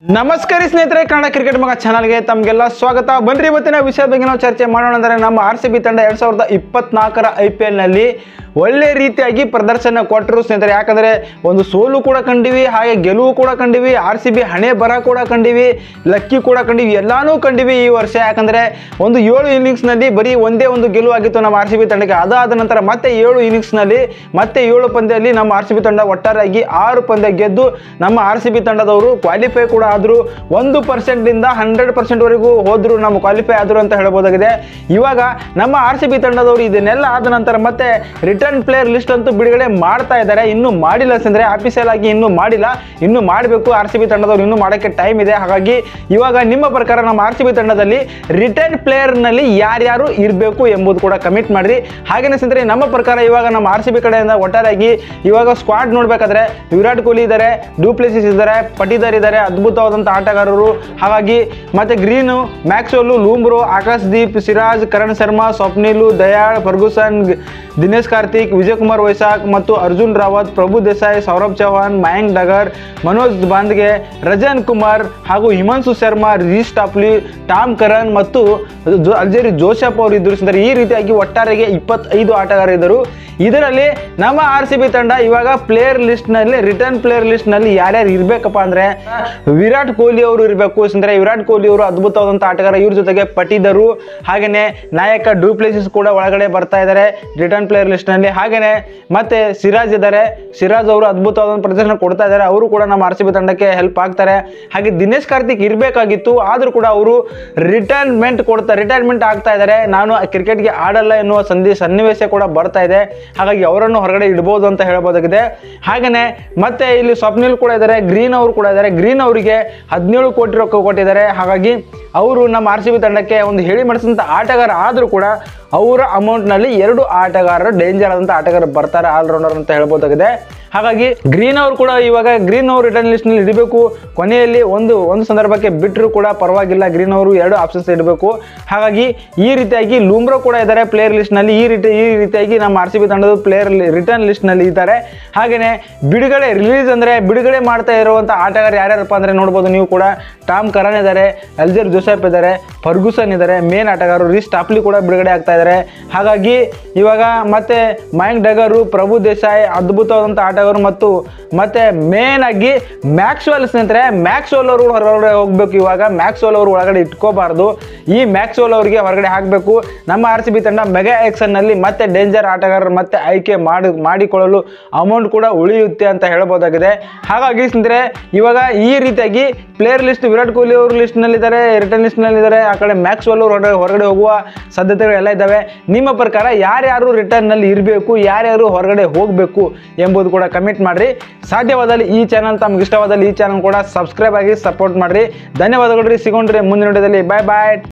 ನಮಸ್ಕಾರ ಸ್ನೇಹಿತರೆ, ಕನ್ನಡ ಕ್ರಿಕೆಟ್ ಮಗ ಚಾನಲ್ಗೆ ತಮಗೆಲ್ಲ ಸ್ವಾಗತ. ಬನ್ರಿ ಇವತ್ತಿನ ವಿಷಯದ ಬಗ್ಗೆ ನಾವು ಚರ್ಚೆ ಮಾಡೋಣ. ಅಂದರೆ ನಮ್ಮ RCB ತಂಡ 2024ರ IPL ನಲ್ಲಿ ಒಳ್ಳೆ ರೀತಿಯಾಗಿ ಪ್ರದರ್ಶನ ಕೊಟ್ಟರು ಸ್ನೇಹಿತರೆ. ಯಾಕಂದರೆ ಒಂದು ಸೋಲು ಕೂಡ ಕಂಡಿವಿ, ಹಾಗೆ ಗೆಲುವು ಕೂಡ ಕಂಡಿವಿ, RCB ಹಣೆ ಬರ ಕೂಡ ಕಂಡಿವಿ, ಲಕ್ಕಿ ಕೂಡ ಕಂಡಿವಿ, ಎಲ್ಲಾನು ಕಂಡಿವಿ ಈ ವರ್ಷ. ಯಾಕಂದರೆ ಒಂದು 7 ಇನ್ನಿಂಗ್ಸ್ನಲ್ಲಿ ಬರೀ ಒಂದೇ ಒಂದು ಗೆಲುವು ಆಗಿತ್ತು ನಮ್ಮ RCB ತಂಡಕ್ಕೆ. ಅದಾದ ನಂತರ ಮತ್ತೆ 7 ಇನ್ನಿಂಗ್ಸ್ನಲ್ಲಿ ಮತ್ತೆ 7 ಪಂದ್ಯದಲ್ಲಿ ನಮ್ಮ RCB ತಂಡ ಒಟ್ಟಾರೆಯಾಗಿ 6 ಪಂದ್ಯ ಗೆದ್ದು ನಮ್ಮ RCB ತಂಡದವರು ಕ್ವಾಲಿಫೈ ಕೂಡ ಆದರು. 1% 100% ವರೆಗೂ ಹೋದ್ರು, ನಮ್ಮ ಕ್ವಾಲಿಫೈ ಆದರು ಅಂತ ಹೇಳ್ಬೋದಾಗಿದೆ. ಇವಾಗ ನಮ್ಮ RCB ತಂಡದವರು ಇದನ್ನೆಲ್ಲ ಆದ ನಂತರ ಮತ್ತೆ ರಿಟರ್ನ್ ಪ್ಲೇಯರ್ ಲಿಸ್ಟ್ ಅಂತೂ ಬಿಡುಗಡೆ ಮಾಡ್ತಾ ಇದ್ದಾರೆ. ಇನ್ನೂ ಮಾಡಿಲ್ಲ ಅಂದರೆ ಆಫೀಸಿಯಲ್ ಆಗಿ ಇನ್ನೂ ಮಾಡಿಲ್ಲ, ಇನ್ನೂ ಮಾಡಬೇಕು. RCB ತಂಡದವರು ಇನ್ನೂ ಮಾಡೋಕ್ಕೆ ಟೈಮ್ ಇದೆ. ಹಾಗಾಗಿ ಇವಾಗ ನಿಮ್ಮ ಪ್ರಕಾರ ನಮ್ಮ RCB ತಂಡದಲ್ಲಿ ರಿಟರ್ನ್ ಪ್ಲೇಯರ್ನಲ್ಲಿ ಯಾರ್ಯಾರು ಇರಬೇಕು ಎಂಬುದು ಕೂಡ ಕಮಿಟ್ ಮಾಡಿರಿ. ಹಾಗೇನೆ ಸ್ನೇಹಿತರೆ, ನಮ್ಮ ಪ್ರಕಾರ ಇವಾಗ ನಮ್ಮ RCB ಕಡೆಯಿಂದ ಒಟ್ಟಾರೆಯಾಗಿ ಇವಾಗ ಸ್ಕ್ವಾಡ್ ನೋಡಬೇಕಾದ್ರೆ ವಿರಾಟ್ ಕೊಹ್ಲಿ ಇದ್ದಾರೆ, ಡ್ಯೂಪ್ಲೆಸಿಸ್ ಇದ್ದಾರೆ, ಪಟೀದಾರ್ ಇದ್ದಾರೆ, ಅದ್ಭುತವಾದಂಥ ಆಟಗಾರರು. ಹಾಗಾಗಿ ಮತ್ತೆ Green, Maxwell, Lomror, Akash Deep, Siraj, Karan Sharma, Swapnil, Dayal, Ferguson, Dinesh Karthik, Vijay Kumar Vyshak ಮತ್ತು ಅರ್ಜುನ್ ರಾವತ್, ಪ್ರಭು ದೇಸಾಯಿ, ಸೌರಭ್ ಚೌಹಾಣ್, ಮಯಾಂಕ್ ಡಗರ್, ಮನೋಜ್ ಬಾಂದ್ಗೆ, ರಜನ್ ಕುಮಾರ್ ಹಾಗೂ Himanshu Sharma, Reece Topley, Tom Curran ಮತ್ತು ಅಲ್ಜೇರಿ ಜೋಸೆಫ್ ಅವರು ಇದ್ರು. ಈ ರೀತಿಯಾಗಿ ಒಟ್ಟಾರೆಗೆ 25 ಆಟಗಾರರಿದ್ದರು. ಇದರಲ್ಲಿ ನಮ್ಮ RCB ತಂಡ ಇವಾಗ ಪ್ಲೇಯರ್ ಲಿಸ್ಟ್ನಲ್ಲಿ, ರಿಟರ್ನ್ ಪ್ಲೇಯರ್ ಲಿಸ್ಟ್ನಲ್ಲಿ ಯಾರ್ಯಾರು ಇರಬೇಕಪ್ಪ ಅಂದರೆ ವಿರಾಟ್ ಕೊಹ್ಲಿ ಅವರು ಇರಬೇಕು. ಅಂದರೆ ವಿರಾಟ್ ಕೊಹ್ಲಿ ಅವರು ಅದ್ಭುತವಾದಂಥ ಆಟಗಾರ. ಇವ್ರ ಜೊತೆಗೆ ಪಟೀದರು, ಹಾಗೆಯೇ ನಾಯಕ ಡ್ಯೂಪ್ಲೆಸಿಸ್ ಕೂಡ ಒಳಗಡೆ ಬರ್ತಾ ಇದ್ದಾರೆ ರಿಟರ್ನ್ ಪ್ಲೇಯರ್ ಲಿಸ್ಟ್ನಲ್ಲಿ. ಹಾಗೆಯೇ ಮತ್ತೆ ಸಿರಾಜ್ ಇದ್ದಾರೆ, ಸಿರಾಜ್ ಅವರು ಅದ್ಭುತವಾದ ಪ್ರದರ್ಶನ ಕೊಡ್ತಾ ಇದ್ದಾರೆ, ಅವರು ಕೂಡ ನಮ್ಮ RCB ತಂಡಕ್ಕೆ ಹೆಲ್ಪ್ ಆಗ್ತಾರೆ. ಹಾಗೆ ದಿನೇಶ್ ಕಾರ್ತಿಕ್ ಇರಬೇಕಾಗಿತ್ತು, ಆದರೂ ಕೂಡ ಅವರು ರಿಟೈರ್ಮೆಂಟ್ ಆಗ್ತಾ ಇದ್ದಾರೆ. ನಾನು ಕ್ರಿಕೆಟ್ಗೆ ಆಡಲ್ಲ ಎನ್ನುವ ಸನ್ನಿವೇಶ ಕೂಡ ಬರ್ತಾ ಇದೆ. ಹಾಗಾಗಿ ಅವರನ್ನು ಹೊರಗಡೆ ಇಡಬಹುದು ಅಂತ ಹೇಳ್ಬೋದಾಗಿದೆ. ಹಾಗೆಯೇ ಮತ್ತೆ ಇಲ್ಲಿ ಸ್ವಪ್ನಿಲ್ ಕೂಡ ಇದ್ದಾರೆ, ಗ್ರೀನ್ ಅವರು ಕೂಡ ಇದ್ದಾರೆ. ಗ್ರೀನ್ ಅವರಿಗೆ 17 ಕೋಟಿ ರೊಕ್ಕ ಕೊಟ್ಟಿದ್ದಾರೆ. ಹಾಗಾಗಿ ಅವರು ನಮ್ಮ RCB ತಂಡಕ್ಕೆ ಒಂದು ಹೇಳಿ ಮಾಡಿಸಿದಂಥ ಆಟಗಾರ. ಆದರೂ ಕೂಡ ಅವರ ಅಮೌಂಟ್ನಲ್ಲಿ 2 ಆಟಗಾರರು, ಡೇಂಜರ್ ಆದಂಥ ಆಟಗಾರರು ಬರ್ತಾರೆ, ಆಲ್ರೌಂಡರ್ ಅಂತ ಹೇಳ್ಬೋದಾಗಿದೆ. ಹಾಗಾಗಿ ಗ್ರೀನ್ ಅವರು ಕೂಡ ಇವಾಗ ಗ್ರೀನ್ ಅವರು ರಿಟರ್ನ್ ಲಿಸ್ಟ್ನಲ್ಲಿ ಇಡಬೇಕು. ಕೊನೆಯಲ್ಲಿ ಒಂದು ಸಂದರ್ಭಕ್ಕೆ ಬಿಟ್ಟರು ಕೂಡ ಪರವಾಗಿಲ್ಲ, ಗ್ರೀನ್ ಅವರು 2 ಆಪ್ಷನ್ಸ್ ಇಡಬೇಕು. ಹಾಗಾಗಿ ಈ ರೀತಿಯಾಗಿ ಲೂಮ್ರೋ ಕೂಡ ಇದ್ದಾರೆ ಪ್ಲೇಯರ್ ಲಿಸ್ಟ್ನಲ್ಲಿ. ಈ ರೀತಿಯಾಗಿ ನಮ್ಮ RCB ತಂಡದ ಪ್ಲೇಯರ್ ರಿಟರ್ನ್ ಲಿಸ್ಟ್ನಲ್ಲಿ ಇದ್ದಾರೆ. ಹಾಗೆಯೇ ಬಿಡುಗಡೆ ಮಾಡ್ತಾ ಇರುವಂಥ ಆಟಗಾರ ಯಾರ್ಯಾರಪ್ಪ ಅಂದರೆ ನೋಡ್ಬೋದು ನೀವು ಕೂಡ. ಟಾಮ್ ಕರನ್ ಇದ್ದಾರೆ, ಅಲ್ಜೇರ್ ಜೋಸೆಫ್ ಇದ್ದಾರೆ, ಫರ್ಗೂಸನ್ ಇದ್ದಾರೆ, ಮೇನ್ ಆಟಗಾರರು. ರೀಸ್ ಟಾಪ್ಲಿ ಕೂಡ ಬಿಡುಗಡೆ ಆಗ್ತಾ ಇದ್ದಾರೆ. ಹಾಗಾಗಿ ಇವಾಗ ಮತ್ತೆ ಮಯಾಂಕ್ ಡಗರು, ಪ್ರಭು ದೇಸಾಯಿ ಅದ್ಭುತವಾದಂಥ ಆಟಗಾರರು ಮತ್ತು ಮೇನ್ ಆಗಿ ಮ್ಯಾಕ್ಸ್ವೆಲ್ ಸ್ನೇಹಿತರೆ, ಮ್ಯಾಕ್ಸ್ವೆಲ್ ಅವರು ಹೊರಗಡೆ ಹೋಗ್ಬೇಕು. ಇವಾಗ ಮ್ಯಾಕ್ಸ್ವೆಲ್ ಅವರು ಒಳಗಡೆ ಇಟ್ಕೋಬಾರ್ದು, ಈ ಮ್ಯಾಕ್ಸ್ವೆಲ್ ಅವರಿಗೆ ಹೊರಗಡೆ ಹಾಕಬೇಕು. ನಮ್ಮ RCB ತಂಡ ಮೆಗಾ ಆಕ್ಷನ್ನಲ್ಲಿ ಮತ್ತೆ ಡೇಂಜರ್ ಆಟಗಾರರು ಮತ್ತೆ ಆಯ್ಕೆ ಮಾಡಿಕೊಳ್ಳಲು ಅಮೌಂಟ್ ಕೂಡ ಉಳಿಯುತ್ತೆ ಅಂತ ಹೇಳ್ಬೋದಾಗಿದೆ. ಹಾಗಾಗಿ ಸ್ನೇಹಿತರೆ, ಇವಾಗ ಈ ರೀತಿಯಾಗಿ ಪ್ಲೇಯರ್ ಲಿಸ್ಟ್ ವಿರಾಟ್ ಕೊಹ್ಲಿ ಅವರು ಲಿಸ್ಟ್ನಲ್ಲಿದ್ದಾರೆ, ರಿಟರ್ನ್ ಲಿಸ್ಟ್ನಲ್ಲಿದ್ದಾರೆ. ಆ ಕಡೆ ಮ್ಯಾಕ್ಸ್ವೆಲ್ ಅವರು ಹೊರಗಡೆ ಹೋಗುವ ಸಾಧ್ಯತೆಗಳೆಲ್ಲ ಇದ್ದಾವೆ. ನಿಮ್ಮ ಪ್ರಕಾರ ಯಾರ್ಯಾರು ರಿಟರ್ನ್ನಲ್ಲಿ ಇರಬೇಕು, ಯಾರ್ಯಾರು ಹೊರಗಡೆ ಹೋಗಬೇಕು ಎಂಬುದು ಕೂಡ ಕಮೆಂಟ್ ಮಾಡಿರಿ. ಸಾಧ್ಯವಾದಲ್ಲಿ ಈ ಚಾನಲ್ ತಮ್ಗೆ ಇಷ್ಟವಾದಲ್ಲಿ ಈ ಚಾನಲ್ ಕೂಡ ಸಬ್ಸ್ಕ್ರೈಬ್ ಆಗಿ ಸಪೋರ್ಟ್ ಮಾಡಿರಿ. ಧನ್ಯವಾದಗಳು ರೀ. ಸಿಗೋಣ್ರಿ ಮುಂದಿನ ವಿಡಿಯೋದಲ್ಲಿ. ಬಾಯ್ ಬಾಯ್.